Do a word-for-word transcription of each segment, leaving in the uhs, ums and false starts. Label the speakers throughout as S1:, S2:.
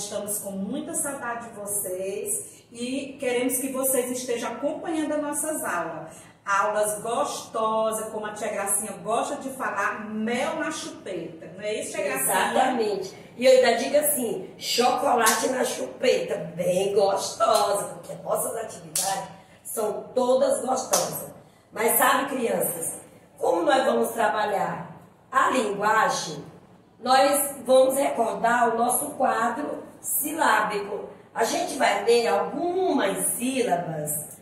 S1: estamos com muita saudade de vocês e queremos que vocês estejam acompanhando as nossas aulas. Aulas gostosas, como a tia Gracinha gosta de falar, mel na chupeta. Não é isso, tia Gracinha?
S2: Exatamente. E eu ainda digo assim, chocolate na chupeta, bem gostosa, porque nossas atividades são todas gostosas. Mas sabe, crianças, como nós vamos trabalhar a linguagem, nós vamos recordar o nosso quadro silábico. A gente vai ler algumas sílabas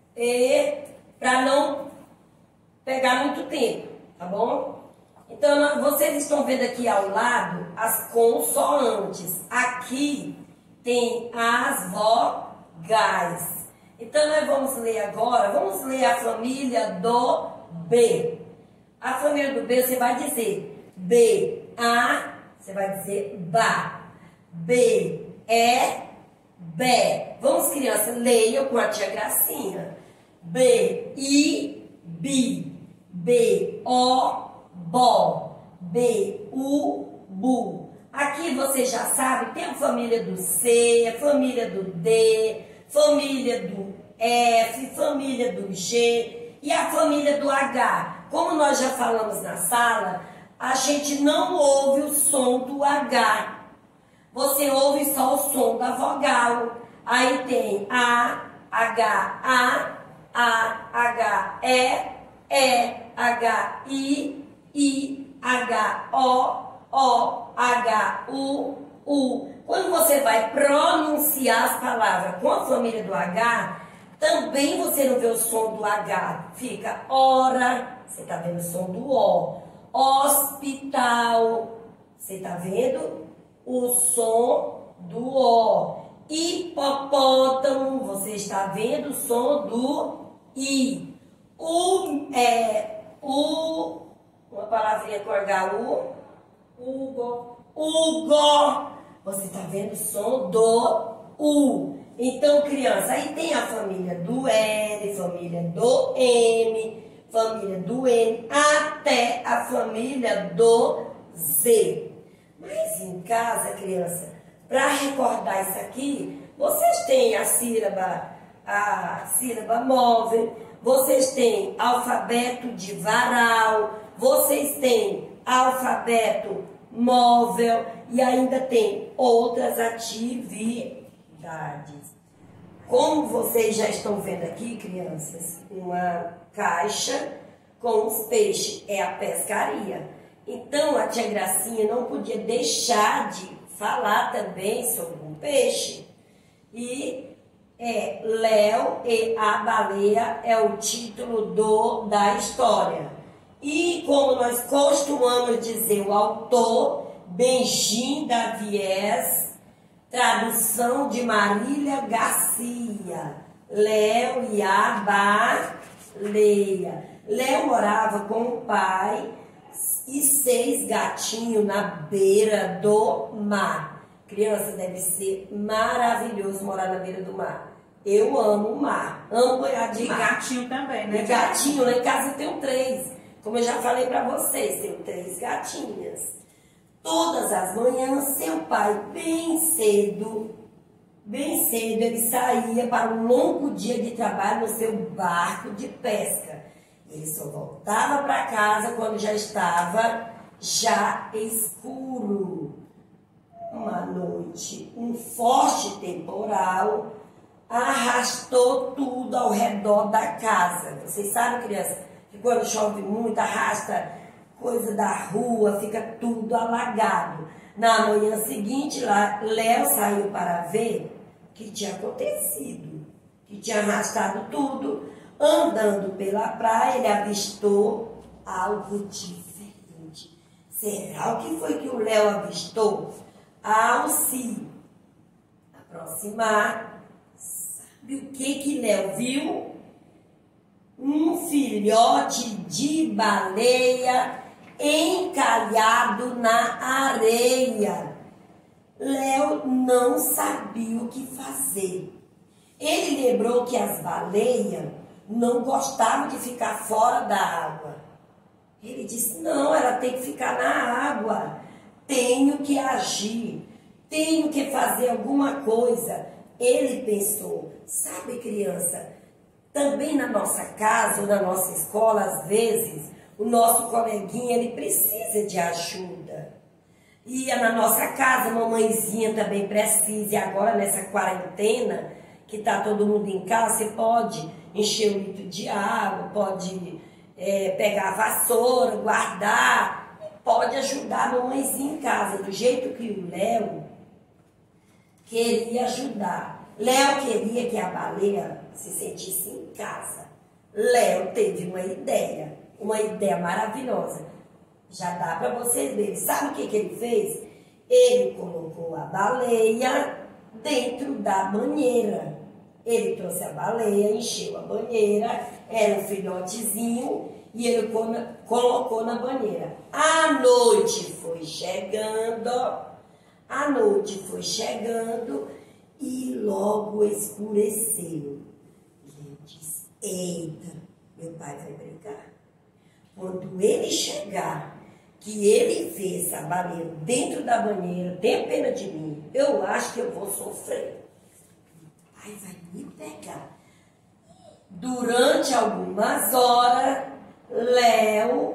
S2: para não pegar muito tempo, tá bom? Então, vocês estão vendo aqui ao lado as consoantes. Aqui tem as vogais. Então, nós vamos ler agora, vamos ler a família do B. A família do B, você vai dizer B, A, você vai dizer ba. B, E, bé. Vamos, crianças, leiam com a tia Gracinha. B, I, bi. B, O, bó. B, U, bu. Aqui você já sabe, tem a família do C, a família do D, família do F, família do G e a família do H. Como nós já falamos na sala, a gente não ouve o som do H. Você ouve só o som da vogal. Aí tem A, H, A, A, H, E, E, H, I, I, H, O, O, H, U, U. Quando você vai pronunciar as palavras com a família do H, também você não vê o som do H. Fica hora, você está vendo o som do O. Hospital, você está vendo o som do O. Hipopótamo, você está vendo o som do I. O, é, o, uma palavrinha com H, U. Hugo. Hugo, você está vendo o som do U. Então, criança, aí tem a família do L, família do M, família do N, até a família do Z. Mas em casa, criança, para recordar isso aqui, vocês têm a sílaba, a sílaba móvel, vocês têm alfabeto de varal, vocês têm alfabeto móvel e ainda tem outras atividades. Como vocês já estão vendo aqui, crianças, uma caixa com os peixes, é a pescaria. Então, a tia Gracinha não podia deixar de falar também sobre um peixe. E é Léo e a baleia é o título do, da história. E como nós costumamos dizer, o autor, Benjim Davies, tradução de Marília Garcia, Léo e a baleia. Léo morava com o pai e seis gatinhos na beira do mar. Criança, deve ser maravilhoso morar na beira do mar. Eu amo o mar, amo banhar de mar.
S1: E gatinho também, né?
S2: E gatinho, lá em casa eu tenho três. Como eu já falei para vocês, tenho três gatinhas. Todas as manhãs, seu pai, bem cedo, bem cedo, ele saía para um longo dia de trabalho no seu barco de pesca. Ele só voltava para casa quando já estava já escuro. Uma noite, um forte temporal arrastou tudo ao redor da casa. Vocês sabem, criança, que quando chove muito, arrasta coisa da rua, fica tudo alagado. Na manhã seguinte, lá, Léo saiu para ver o que tinha acontecido, que tinha arrastado tudo. Andando pela praia, ele avistou algo diferente. Será o que foi que o Léo avistou? Ao se aproximar, sabe o que que Léo viu? Um filhote de baleia encalhado na areia. Léo não sabia o que fazer. Ele lembrou que as baleias não gostavam de ficar fora da água. Ele disse, não, ela tem que ficar na água. Tenho que agir. tenho que fazer alguma coisa. Ele pensou, sabe, criança, também na nossa casa ou na nossa escola, às vezes, o nosso coleguinha, ele precisa de ajuda. E na nossa casa, a mamãezinha também precisa. E agora, nessa quarentena, que está todo mundo em casa, você pode encher um litro de água, pode é, pegar a vassoura, guardar, pode ajudar a mamãezinha em casa, do jeito que o Léo queria ajudar. Léo queria que a baleia se sentisse em casa. Léo teve uma ideia, uma ideia maravilhosa. Já dá para vocês verem. Sabe o que, que ele fez? Ele colocou a baleia dentro da banheira. Ele trouxe a baleia, encheu a banheira, era um filhotezinho, e ele colocou na banheira. A noite foi chegando, a noite foi chegando e logo escureceu. Ele disse, eita, meu pai vai brigar. Quando ele chegar, que ele vê essa baleia dentro da banheira, tem pena de mim, eu acho que eu vou sofrer. Ai, vai me pegar. Durante algumas horas, Léo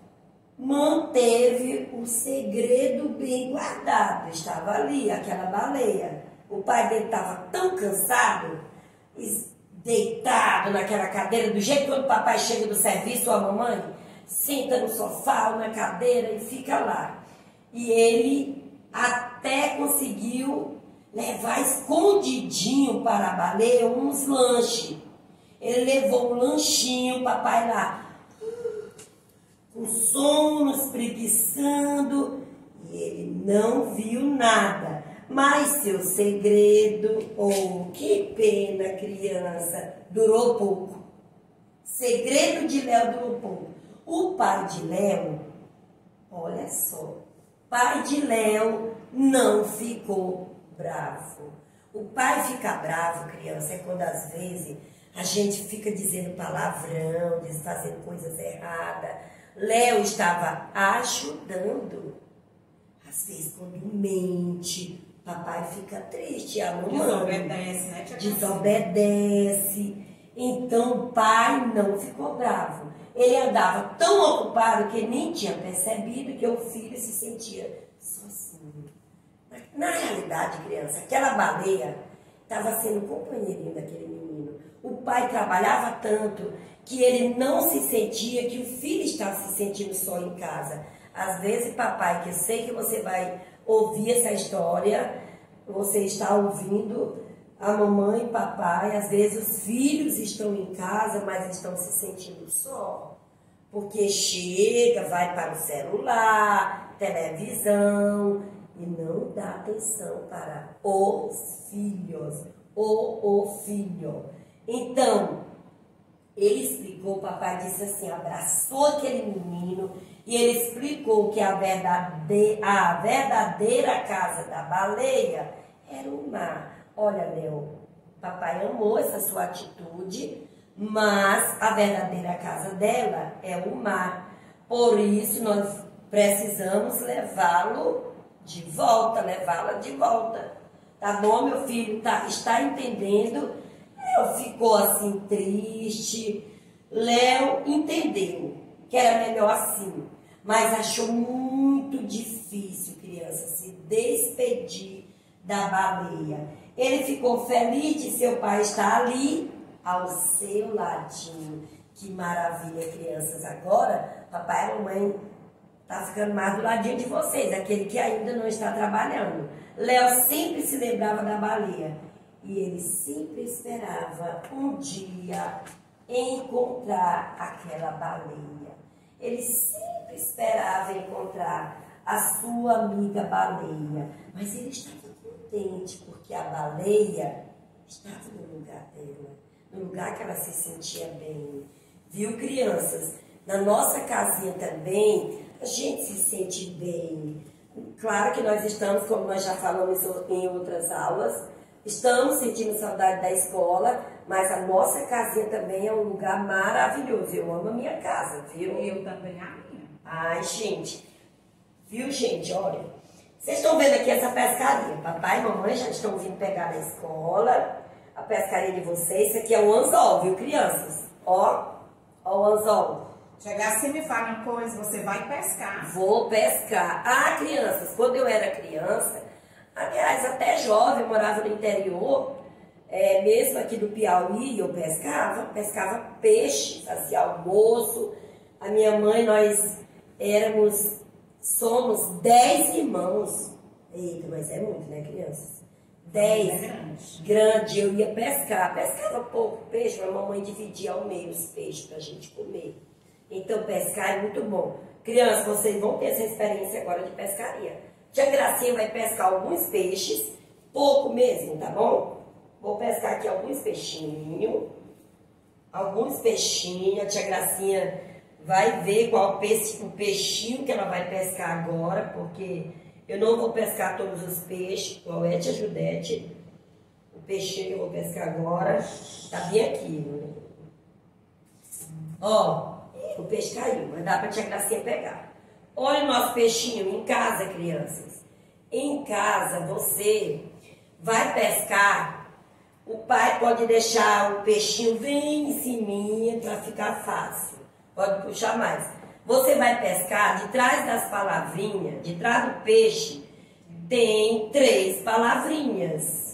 S2: manteve o segredo bem guardado. Estava ali, aquela baleia. O pai dele estava tão cansado, deitado naquela cadeira, do jeito que quando o papai chega do serviço ou a mamãe, senta no sofá ou na cadeira e fica lá. E ele até conseguiu levar escondidinho para a baleia uns lanches. Ele levou um lanchinho, papai lá, com sono, espreguiçando, e ele não viu nada. Mas seu segredo, oh, que pena, criança, durou pouco. Segredo de Léo durou pouco. O pai de Léo, olha só, pai de Léo não ficou bravo. O pai fica bravo, criança, é quando às vezes a gente fica dizendo palavrão, fazendo coisas erradas. Léo estava ajudando. Às vezes quando mente, papai fica triste, a mamãe
S1: desobedece, né?
S2: Desobedece. Então o pai não ficou bravo. Ele andava tão ocupado que nem tinha percebido que o filho se sentia sozinho. Na realidade, criança, aquela baleia estava sendo companheirinho daquele menino. O pai trabalhava tanto que ele não se sentia que o filho estava se sentindo só em casa. Às vezes, papai, que eu sei que você vai ouvir essa história, você está ouvindo a mamãe e papai, às vezes os filhos estão em casa, mas estão se sentindo só. Porque chega, vai para o celular, televisão, e não dá atenção para os filhos, ou o filho. Então, ele explicou, o papai disse assim, abraçou aquele menino, e ele explicou que a verdadeira, a verdadeira casa da baleia era o mar. Olha, Léo, papai amou essa sua atitude, mas a verdadeira casa dela é o mar. Por isso, nós precisamos levá-lo de volta, levá-la de volta. Tá bom, meu filho? Tá, está entendendo? Léo ficou assim triste. Léo entendeu que era melhor assim, mas achou muito difícil, criança, se despedir da baleia. Ele ficou feliz de seu pai estar ali ao seu ladinho. Que maravilha, crianças. Agora, papai e mamãe tá ficando mais do ladinho de vocês, aquele que ainda não está trabalhando. Léo sempre se lembrava da baleia e ele sempre esperava um dia encontrar aquela baleia. Ele sempre esperava encontrar a sua amiga baleia, mas ele estava contente porque a baleia estava no lugar dela, no lugar que ela se sentia bem. Viu, crianças? Na nossa casinha também, a gente se sente bem. Claro que nós estamos, como nós já falamos em outras aulas, estamos sentindo saudade da escola, mas a nossa casinha também é um lugar maravilhoso. Eu amo a minha casa, viu?
S1: Eu também a minha.
S2: Ai, gente. Viu, gente? Olha, Vocês estão vendo aqui essa pescaria. Papai e mamãe já estão vindo pegar na escola a pescaria de vocês. Isso aqui é o anzol, viu, crianças? Ó, ó o anzol.
S1: Chegar assim, me fala uma coisa, você vai pescar.
S2: Vou pescar. Ah, crianças, quando eu era criança, aliás, até jovem, eu morava no interior, é, mesmo aqui do Piauí, eu pescava, pescava peixe, fazia almoço. A minha mãe, nós éramos, somos dez irmãos. Eita, mas é muito, né, crianças? Dez.
S1: É grande.
S2: Grande, eu ia pescar. Pescava pouco peixe, mas a mamãe dividia ao meio os peixes pra gente comer. Então, pescar é muito bom. Crianças, vocês vão ter essa experiência agora de pescaria. Tia Gracinha vai pescar alguns peixes, pouco mesmo, tá bom? Vou pescar aqui alguns peixinhos. Alguns peixinhos. A tia Gracinha vai ver qual peixe, o peixinho que ela vai pescar agora, porque eu não vou pescar todos os peixes. Qual é, tia Judete? O peixinho que eu vou pescar agora tá bem aqui. Ó. O peixe caiu, mas dá para a tia Gracinha pegar. Olha o nosso peixinho em casa, crianças. Em casa, você vai pescar. O pai pode deixar o peixinho bem em cima para ficar fácil. Pode puxar mais. Você vai pescar, de trás das palavrinhas, de trás do peixe, tem três palavrinhas.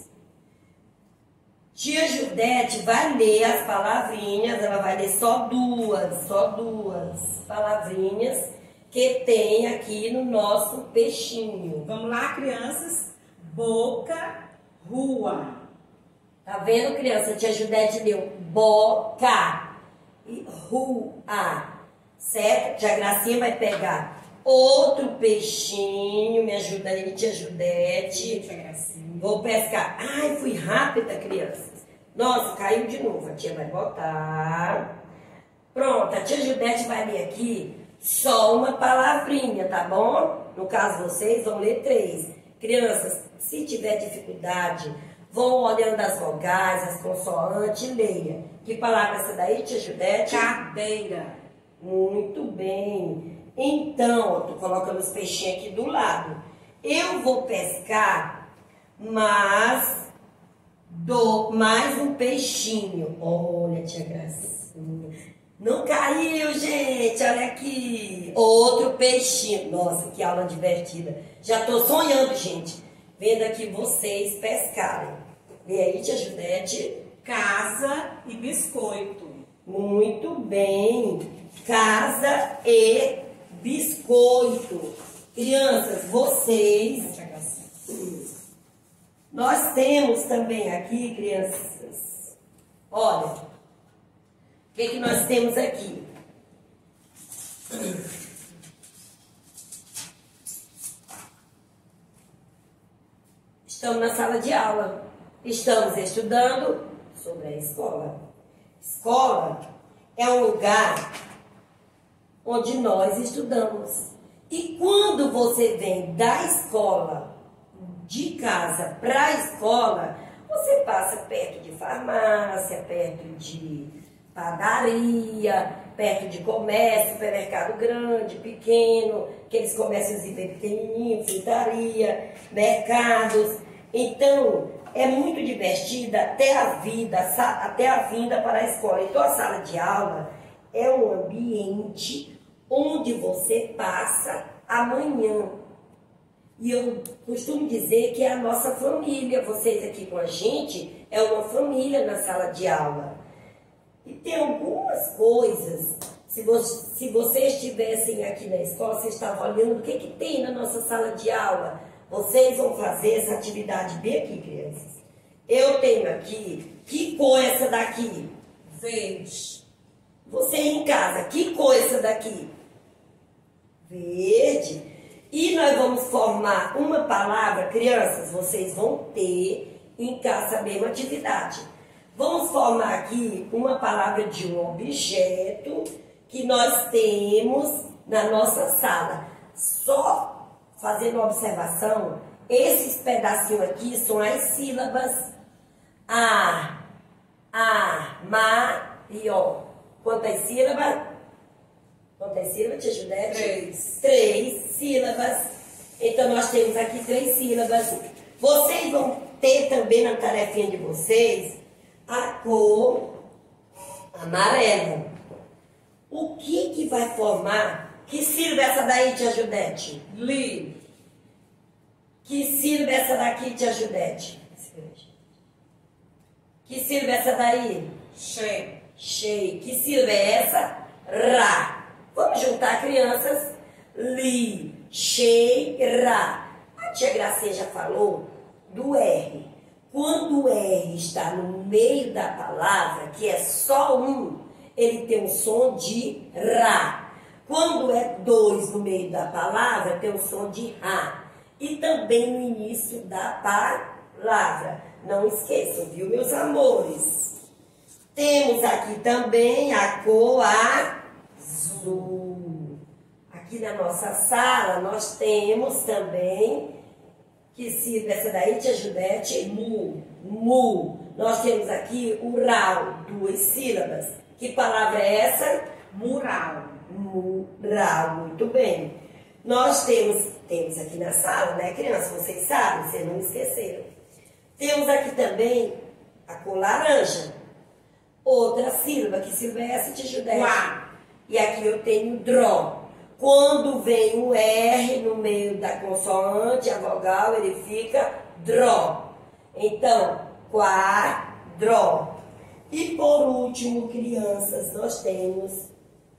S2: Tia Judete vai ler as palavrinhas, ela vai ler só duas, só duas palavrinhas que tem aqui no nosso peixinho.
S1: Vamos lá, crianças. Boca, rua.
S2: Tá vendo, criança? Tia Judete leu boca e rua, certo? Tia Gracinha vai pegar outro peixinho, me ajuda aí, tia Judete.
S1: Tia Gracinha.
S2: Vou pescar. Ai, fui rápida, crianças. Nossa, caiu de novo. A tia vai botar. Pronto, a tia Judete vai ler aqui só uma palavrinha, tá bom? No caso, vocês vão ler três. Crianças, se tiver dificuldade, vão olhando as vogais, as consoantes e leia. Que palavra é essa daí, tia Judete?
S1: Cadeira.
S2: Muito bem. Então, tu coloca os peixinhos aqui do lado. Eu vou pescar mas dou mais um peixinho. Olha, tia Gracinha. Não caiu, gente. Olha aqui. Outro peixinho. Nossa, que aula divertida. Já tô sonhando, gente. Vendo aqui vocês pescarem. E aí, tia Judete?
S1: Casa e biscoito.
S2: Muito bem. Casa e biscoito. Crianças, vocês...
S1: Tia Gracinha.
S2: Nós temos também aqui, crianças, olha, o que, que nós temos aqui? Estamos na sala de aula, estamos estudando sobre a escola. Escola é um lugar onde nós estudamos. E quando você vem da escola, de casa para a escola, você passa perto de farmácia, perto de padaria, perto de comércio, supermercado grande, pequeno, aqueles comércios bem pequenininhos, frutaria, mercados. Então, é muito divertida até a vida, até a vinda para a escola. Então, a sala de aula é um ambiente onde você passa a manhã. E eu costumo dizer que é a nossa família. Vocês aqui com a gente é uma família na sala de aula. E tem algumas coisas, se, vo se vocês estivessem aqui na escola, vocês estavam olhando o que, que tem na nossa sala de aula. Vocês vão fazer essa atividade bem aqui, crianças. Eu tenho aqui, que cor é essa daqui?
S1: Verde.
S2: Você em casa, que cor é essa daqui? Verde. E nós vamos formar uma palavra, crianças, vocês vão ter em casa a mesma atividade. Vamos formar aqui uma palavra de um objeto que nós temos na nossa sala. Só fazendo uma observação, esses pedacinhos aqui são as sílabas a, a, ma e ó. Quantas sílabas? Quantas sílabas, tia Judete?
S1: Três.
S2: Três sílabas. Então, nós temos aqui três sílabas. Vocês vão ter também na tarefinha de vocês a cor amarela. O que que vai formar? Que sílaba é essa daí, tia Judete?
S1: Li.
S2: Que sílaba é essa daqui, tia Judete? Que sílaba é essa daí?
S1: Che.
S2: Che. Que sílaba é essa? Ra. Vamos juntar, crianças. Li, che, ra. A tia Gracinha já falou do R. Quando o R está no meio da palavra, que é só um, ele tem um som de Ra. Quando é dois no meio da palavra, tem um som de Ra. E também no início da palavra. Não esqueçam, viu, meus amores? Temos aqui também a cor azul. Aqui na nossa sala, nós temos também, que sílaba essa daí, tia Judete? Mu. Mu. Nós temos aqui o rau, duas sílabas. Que palavra é essa?
S1: Mural.
S2: Mural, muito bem. Nós temos, temos aqui na sala, né, crianças? Vocês sabem, vocês não esqueceram. Temos aqui também a cor laranja. Outra sílaba, que sílaba é essa, tia Judete?
S1: Quá.
S2: E aqui eu tenho dró. Quando vem o R no meio da consoante, a vogal, ele fica dró. Então, quadró. E por último, crianças, nós temos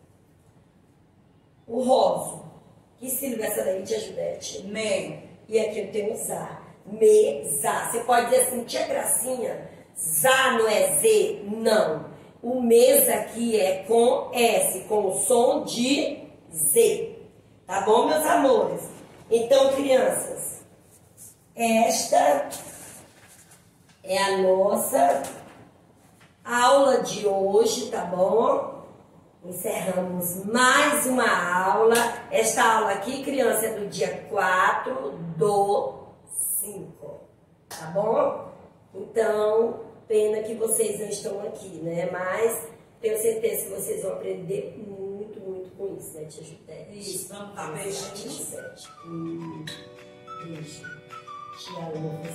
S2: o roso. Que sílaba é essa daí, tia Judete?
S1: Me.
S2: E aqui eu tenho zá. Mesa. Você pode dizer assim, tia Gracinha, zá não é Z? Não. O mesa aqui é com S, com o som de Z. Tá bom, meus amores? Então, crianças, esta é a nossa aula de hoje, tá bom? Encerramos mais uma aula. Esta aula aqui, criança, é do dia quatro do cinco, tá bom? Então, pena que vocês não estão aqui, né? Mas tenho certeza que vocês vão aprender muito, muito com isso, né, tia Judete?
S1: Isso, vamos dar beijinhos.
S2: Hum, beijo. Te amo.